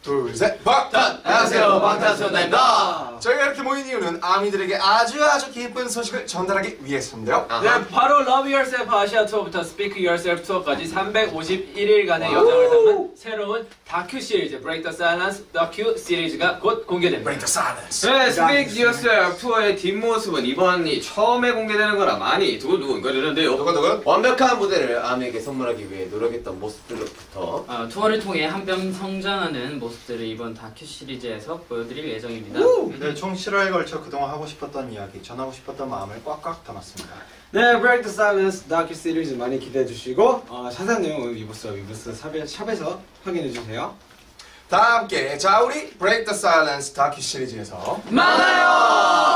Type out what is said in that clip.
둘, 셋, 방탄! 안녕하세요, 방탄소년단입니다. 저희가 이렇게 모인 이유는 아미들에게 아주 기쁜 소식을 전달하기 위해서인데요. 네, 바로 Love Yourself 아시아 투어부터 Speak Yourself 투어까지 351일간의 여정을 담은 새로운 다큐 시리즈 Break the Silence 다큐 시리즈가 곧 공개됩니다. Break the Silence. 네, Speak Yourself 투어의 뒷모습은 이번이 처음에 공개되는 거라 많이 두근두근거리는데요. 누군? 완벽한 무대를 아미에게 선물하기 위해 노력했던 모습들부터 투어를 통해 한 뼘 성장하는 모습들을 이번 다큐 시리즈에서 보여드릴 예정입니다. 네, 총 7화에 걸쳐 그동안 하고 싶었던 이야기, 전하고 싶었던 마음을 꽉꽉 담았습니다. 네, Break the Silence 다큐 시리즈 많이 기대해 주시고 자세한 내용은 위브스 샵에서 확인해 주세요. 다 함께 자 우리 Break the Silence 다큐 시리즈에서 만나요!